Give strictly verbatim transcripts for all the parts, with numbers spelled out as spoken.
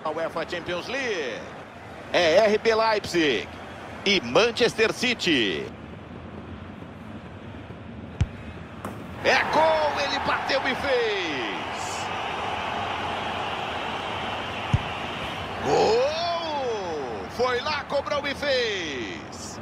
A UEFA Champions League. É R B Leipzig e Manchester City. É gol, ele bateu e fez. Gol! Foi lá, cobrou e fez.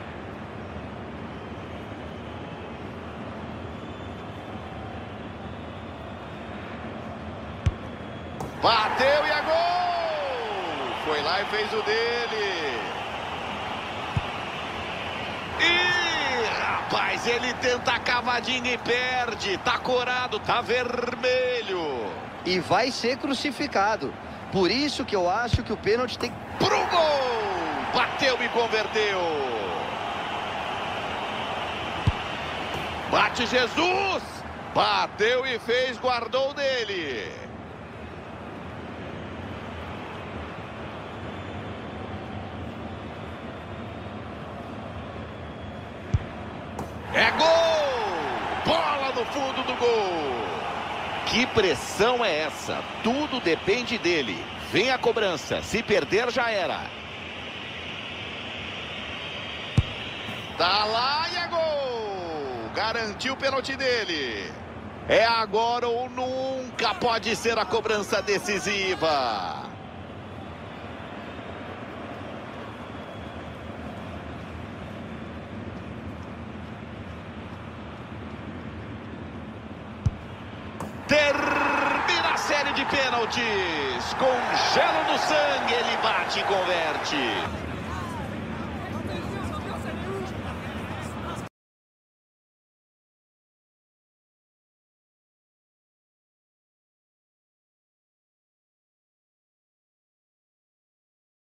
Bateu e é gol! Foi lá e fez o dele. Ih, rapaz, ele tenta a cavadinha e perde. Tá corado, tá vermelho. E vai ser crucificado. Por isso que eu acho que o pênalti tem... Pro gol! Bateu e converteu. Bate Jesus! Bateu e fez, guardou dele. É gol! Bola no fundo do gol. Que pressão é essa? Tudo depende dele. Vem a cobrança. Se perder, já era. Tá lá e é gol! Garantiu o pênalti dele. É agora ou nunca pode ser a cobrança decisiva. Termina a série de pênaltis. Com gelo no sangue, ele bate e converte.